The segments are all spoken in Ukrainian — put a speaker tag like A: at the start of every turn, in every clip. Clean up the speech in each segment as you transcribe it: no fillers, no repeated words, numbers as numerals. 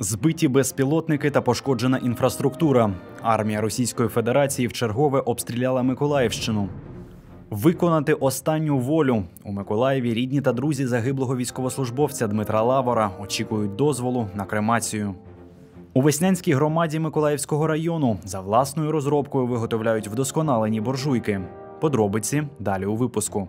A: Збиті безпілотники та пошкоджена інфраструктура. Армія Російської Федерації вчергове обстріляла Миколаївщину. Виконати останню волю. У Миколаєві рідні та друзі загиблого військовослужбовця Дмитра Лавора очікують дозволу на кремацію. У Веснянській громаді Миколаївського району за власною розробкою виготовляють вдосконалені буржуйки. Подробиці далі у випуску.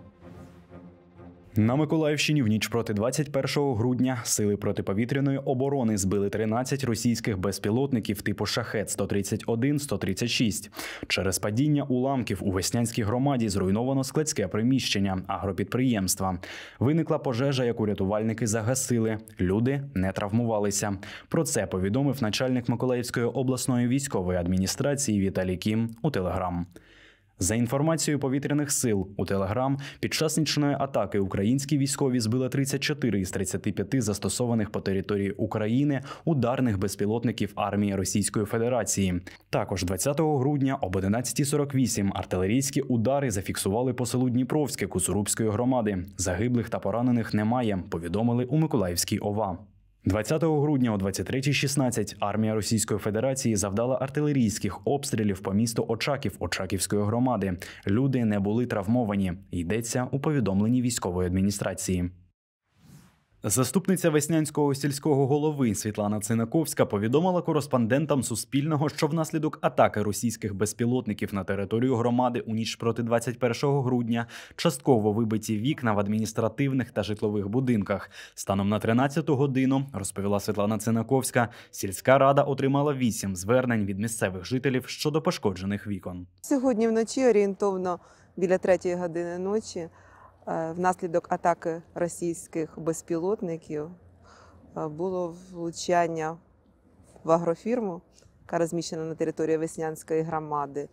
A: На Миколаївщині в ніч проти 21 грудня сили протиповітряної оборони збили 13 російських безпілотників типу «Шахет-131-136». Через падіння уламків у Веснянській громаді зруйновано складське приміщення агропідприємства. Виникла пожежа, яку рятувальники загасили. Люди не травмувалися. Про це повідомив начальник Миколаївської обласної військової адміністрації Віталій Кім у Телеграм. За інформацією повітряних сил, у Телеграм під час нічної атаки українські військові збили 34 із 35 застосованих по території України ударних безпілотників армії Російської Федерації. Також 20 грудня об 11:48 артилерійські удари зафіксували по селу Дніпровське Куцурубської громади. Загиблих та поранених немає, повідомили у Миколаївській ОВА. 20 грудня о 23:16 армія Російської Федерації завдала артилерійських обстрілів по місту Очаків Очаківської громади. Люди не були травмовані, йдеться у повідомленні військової адміністрації. Заступниця Веснянського сільського голови Світлана Цинаковська повідомила кореспондентам Суспільного, що внаслідок атаки російських безпілотників на територію громади у ніч проти 21 грудня частково вибиті вікна в адміністративних та житлових будинках. Станом на 13-ту годину, розповіла Світлана Цинаковська, сільська рада отримала 8 звернень від місцевих жителів щодо пошкоджених вікон.
B: Сьогодні вночі орієнтовно біля 3-ї години ночі внаслідок атаки російських безпілотників було влучання в агрофірму, яка розміщена на території Веснянської громади,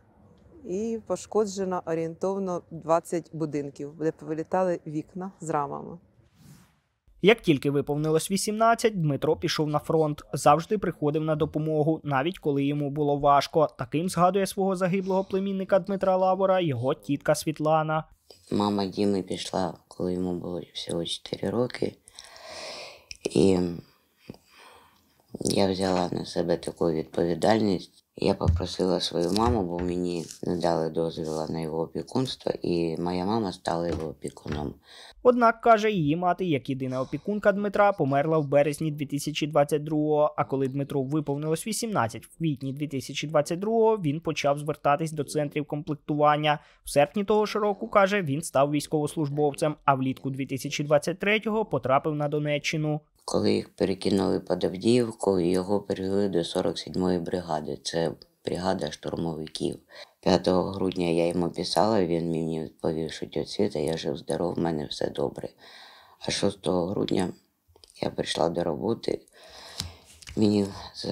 B: і пошкоджено орієнтовно 20 будинків, де повилітали вікна з рамами.
C: Як тільки виповнилось 18, Дмитро пішов на фронт. Завжди приходив на допомогу, навіть коли йому було важко. Таким згадує свого загиблого племінника Дмитра Лавора його тітка Світлана.
D: Мама Діми пішла, коли йому було всього 4 роки. І я взяла на себе таку відповідальність. Я попросила свою маму, бо мені не дали дозволу на його опікунство, і моя мама стала його опікуном.
C: Однак, каже, її мати, як єдина опікунка Дмитра, померла в березні 2022-го, а коли Дмитру виповнилось 18 в квітні 2022-го, він почав звертатись до центрів комплектування. В серпні того ж року, каже, він став військовослужбовцем, а влітку 2023-го потрапив на Донеччину.
D: Коли їх перекинули під Авдіївку, його перевели до 47-ї бригади. Це бригада штурмовиків. 5 грудня я йому писала, він мені відповів, що тьотя Світа, я жив-здоров, в мене все добре. А 6 грудня я прийшла до роботи, мені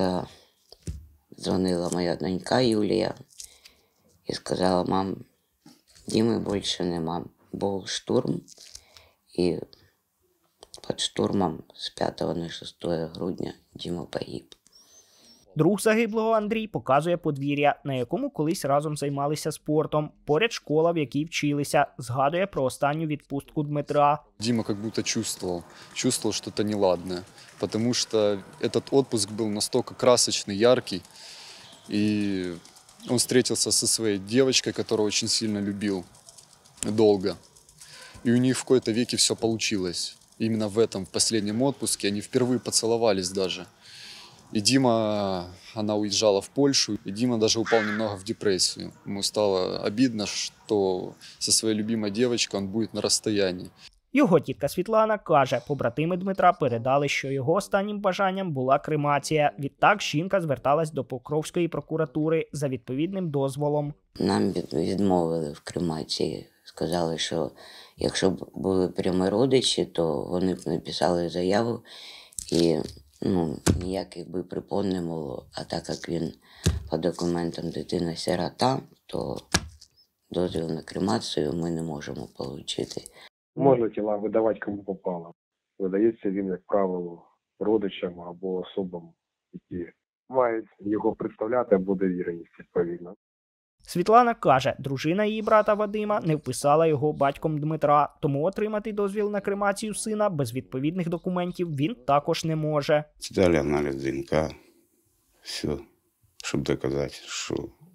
D: задзвонила моя донька Юлія і сказала: мам, Діми більше нема. Був штурм, і під штурмом з 5 на 6 грудня Діма погиб.
C: Друг загиблого Андрій показує подвір'я, на якому колись разом займалися спортом. Поряд школа, в якій вчилися. Згадує про останню відпустку Дмитра.
E: Дима как будто чувствовал что-то неладное, потому что этот отпуск был настолько красочный, яркий. И он встретился со своей девочкой, которую очень сильно любил, долго. И у них в какой-то веке все получилось. Именно в этом, в последнем отпуске, они впервые поцеловались даже. И Дима, она уезжала в Польшу, и Дима даже упал немного в депрессию. Ему стало обидно, что со своей любимой девочкой он будет на расстоянии.
C: Його тітка Світлана каже, побратими Дмитра передали, що його останнім бажанням була кремація. Відтак жінка зверталась до Покровської прокуратури за відповідним дозволом.
D: Нам відмовили в кремації. Сказали, що якщо б були прямі родичі, то вони б написали заяву і ніяких би припон не було. А так як він по документам дитина-сирота, то дозвіл на кремацію ми не можемо отримати.
F: Можна тіла видавати кому попало. Видається він, як правило, родичам або особам, які мають його представляти або довіреність відповідно.
C: Світлана каже, дружина її брата Вадима не вписала його батьком Дмитра, тому отримати дозвіл на кремацію сина без відповідних документів він також не може.
G: Дали анализ ДНК, все, чтобы доказать, что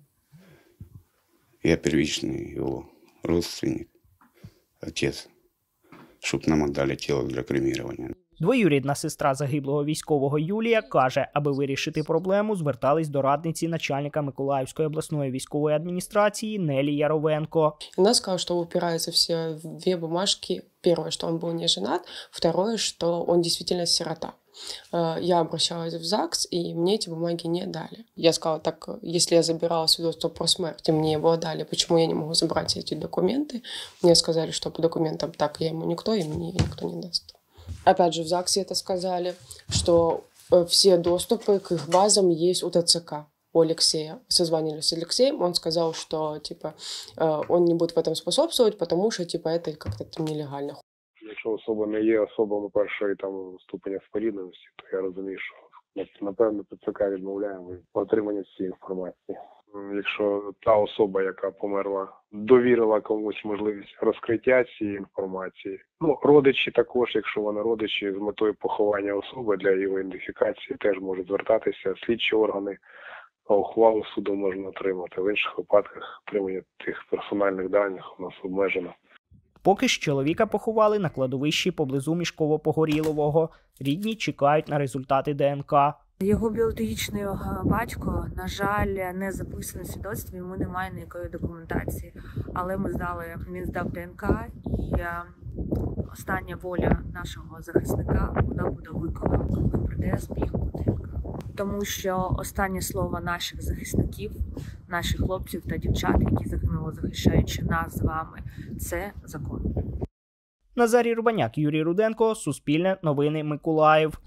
G: я первичный его родственник, отец, чтобы нам отдали тело для кремирования.
C: Двоюрідна сестра загиблого військового Юлія каже, аби вирішити проблему, звертались до радниці начальника Миколаївської обласної військової адміністрації Нелі Яровенко.
H: Она сказала, что упираются все две бумажки. Первое, что он был не женат. Второе, что он действительно сирота. Я обращалась в ЗАГС, и мне эти бумаги не дали. Я сказала, так, если я забирала свидетельство про смерть, и мне его дали, почему я не могу забрать эти документы? Мне сказали, что по документам так я ему никто, и мне никто не даст. Опять же, в ЗАГСе это сказали, что все доступы к их базам есть у ТЦК, у Алексея. Созванивались с Алексеем, он сказал, что типа он не будет в этом способствовать, потому что типа это как-то нелегально.
F: Якщо особа не є особами першої ступеня спорідненості, то я розумію, що напевно ТЦК відмовляємо від отримання цієї інформації. Якщо та особа, яка померла, довірила комусь можливість розкриття цієї інформації, родичі також, якщо вони родичі з метою поховання особи для його ідентифікації, теж можуть звертатися, слідчі органи, ухвалу суду можна отримати. В інших випадках отримання тих персональних даних у нас обмежено.
C: Поки ж чоловіка поховали на кладовищі поблизу Мішково-Погорілового. Рідні чекають на результати ДНК.
I: Його біологічний батько, на жаль, не записаний в свідоцтві, йому немає ніякої документації. Але він здав ДНК, і остання воля нашого захисника, вона буде виконана, коли прийде збіг ДНК. Тому що останнє слово наших захисників, наших хлопців та дівчат, які загинули, захищаючи нас з вами, це закон.
C: Назарій Рубаняк, Юрій Руденко, Суспільне новини, Миколаїв.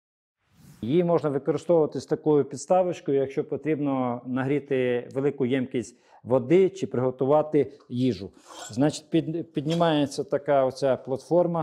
J: Її можна використовувати з такою підставочкою, якщо потрібно нагріти велику ємкість води чи приготувати їжу. Значить, піднімається така оця платформа,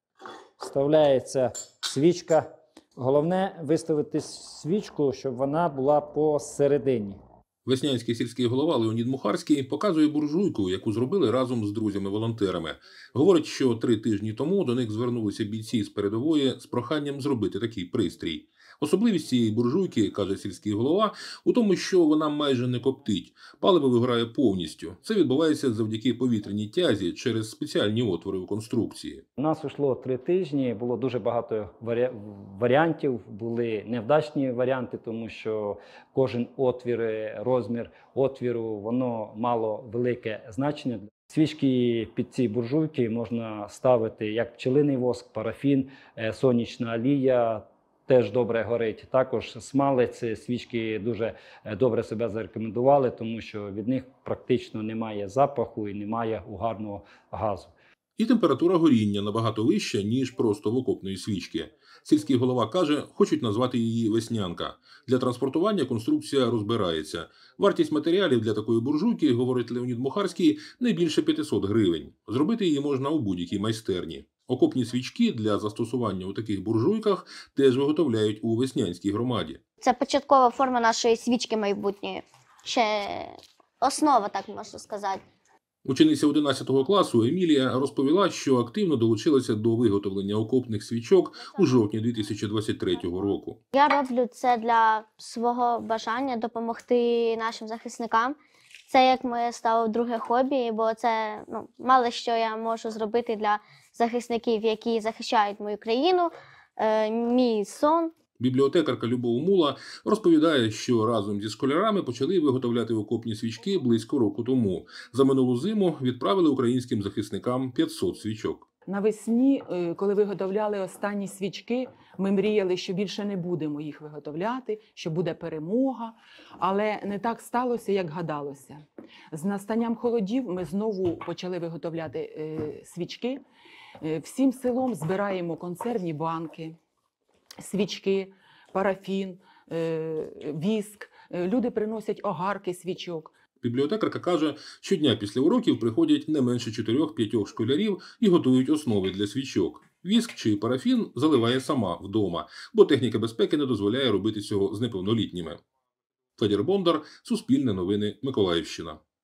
J: вставляється свічка. Головне виставити свічку, щоб вона була посередині.
K: Веснянський сільський голова Леонід Мухарський показує буржуйку, яку зробили разом з друзями-волонтерами. Говорить, що 3 тижні тому до них звернулися бійці з передової з проханням зробити такий пристрій. Особливість цієї буржуйки, каже сільський голова, у тому, що вона майже не коптить. Паливо вигорає повністю. Це відбувається завдяки повітряній тязі через спеціальні отвори у конструкції.
J: У нас йшло 3 тижні, було дуже багато варіантів, були невдачні варіанти, тому що кожен отвір, розмір отвіру, воно мало велике значення. Свічки під ці буржуйки можна ставити як пчелиний воск, парафін, сонячна олія, теж добре горить. Також смалець, свічки дуже добре себе зарекомендували, тому що від них практично немає запаху і немає угарного газу.
K: І температура горіння набагато вища, ніж просто в окопної свічки. Сільський голова каже, хочуть назвати її «Веснянка». Для транспортування конструкція розбирається. Вартість матеріалів для такої буржуйки, говорить Леонід Мухарський, не більше 500 гривень. Зробити її можна у будь-якій майстерні. Окопні свічки для застосування у таких буржуйках теж виготовляють у Веснянській громаді.
L: Це початкова форма нашої свічки майбутньої. Ще основа, так можна сказати.
K: Учениця 11 класу Емілія розповіла, що активно долучилася до виготовлення окопних свічок у жовтні 2023 року.
L: Я роблю це для свого бажання допомогти нашим захисникам. Це як моє стало друге хобі, бо це мало що я можу зробити для захисників, які захищають мою країну, мій сон.
K: Бібліотекарка Любов Мула розповідає, що разом зі школярами почали виготовляти окопні свічки близько року тому. За минулу зиму відправили українським захисникам 500 свічок.
M: Навесні, коли виготовляли останні свічки, ми мріяли, що більше не будемо їх виготовляти, що буде перемога. Але не так сталося, як гадалося. З настанням холодів ми знову почали виготовляти свічки. Всім селом збираємо консервні банки, свічки, парафін, віск. Люди приносять огарки свічок.
K: Бібліотекарка каже, щодня після уроків приходять не менше 4-5 школярів і готують основи для свічок. Віск чи парафін заливає сама вдома, бо техніка безпеки не дозволяє робити цього з неповнолітніми. Федір Бондар, Суспільне новини, Миколаївщина.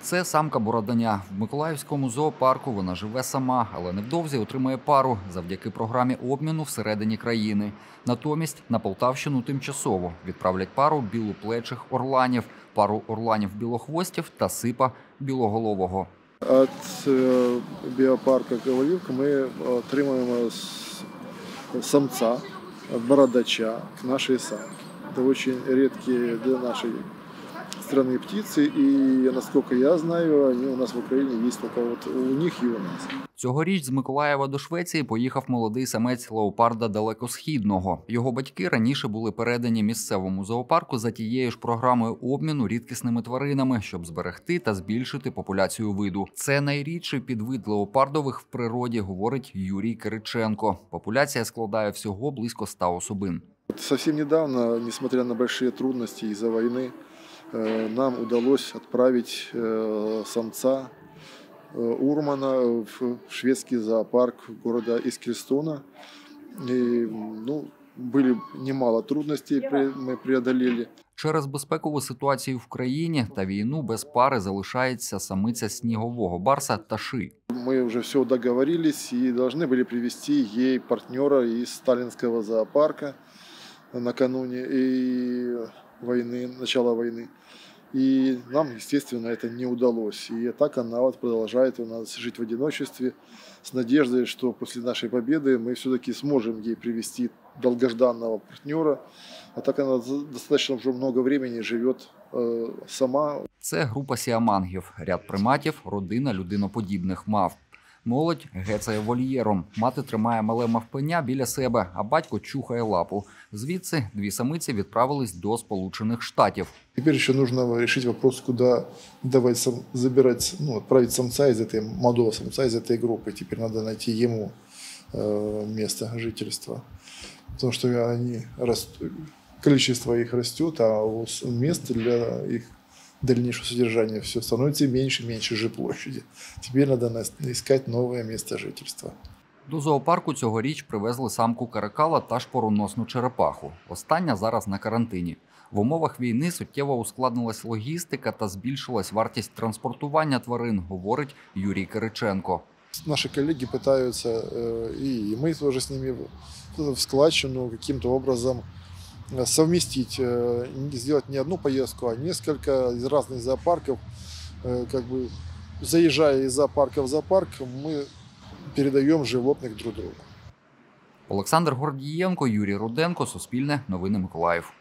N: Це самка Бороданя. В Миколаївському зоопарку вона живе сама, але невдовзі отримає пару завдяки програмі обміну всередині країни. Натомість на Полтавщину тимчасово відправлять пару білоплечих орланів, пару орланів-білохвостів та сипа білоголового.
O: От біопарку Ковалівка ми отримуємо самця, бородача к нашей самке. Это очень редкие для нашей страны птицы, и, насколько я знаю, они у нас в Украине есть только вот у них и у нас.
N: Цьогоріч з Миколаєва до Швеції поїхав молодий самець леопарда далекосхідного. Його батьки раніше були передані місцевому зоопарку за тією ж програмою обміну рідкісними тваринами, щоб зберегти та збільшити популяцію виду. Це найрідший підвид леопардових в природі, говорить Юрій Кириченко. Популяція складає всього близько 100 особин.
O: Совсем недавно, несмотря на большие трудности из-за войны, нам удалось отправить самца Урмана в шведский зоопарк города Искельстона. И, были немало трудностей, мы преодолели.
N: Через безпекову ситуацію в країні та війну без пари залишається самиця снігового барса Таши.
O: Мы уже все договорились и должны были привезти ей партнера из сталинского зоопарка накануне начала войны. И нам, естественно, это не удалось. И так она вот продолжает у нас жить в одиночестве с надеждой, что после нашей победы мы все-таки сможем ей привести долгожданного партнера. А так она достаточно уже много времени живет сама.
N: Це група сіамангів, ряд приматів, родина людиноподібних мавп. Молодь гецає вольєром. Мати тримає мале мавпеня біля себе, а батько чухає лапу. Звідси дві самиці відправились до Сполучених Штатів.
O: Теперь еще нужно решить вопрос, куда отправить самца из этой, молодого самца из этой группы. Теперь надо найти ему место жительства. Потому что количество их растет, а мест для их дальнейшего содержания все становится меньше и меньше жилплощади. Теперь надо искать новое место жительства.
N: До зоопарку цьогоріч привезли самку каракала та шпороносну черепаху. Остання зараз на карантині. В умовах війни суттєво ускладнилась логістика та збільшилась вартість транспортування тварин, говорить Юрій Кириченко.
O: Наши коллеги пытаются, и мы тоже с ними в складчину каким-то образом совместить, сделать не одну поездку, а несколько из разных зоопарков. Заезжая из зоопарка в зоопарк, мы передаем животных друг другу.
N: Олександр Гордієнко, Юрій Руденко, Суспільне, Новини Миколаїв.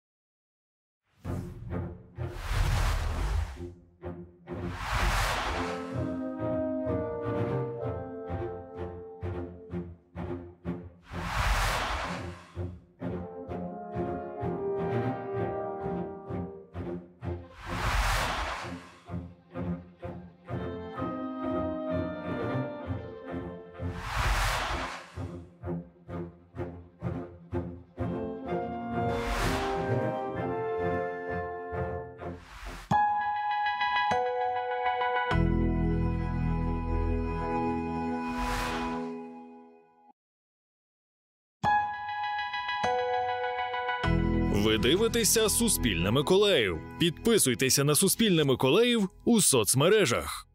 P: Ви дивитеся «Суспільне Миколаїв». Підписуйтеся на «Суспільне Миколаїв» у соцмережах.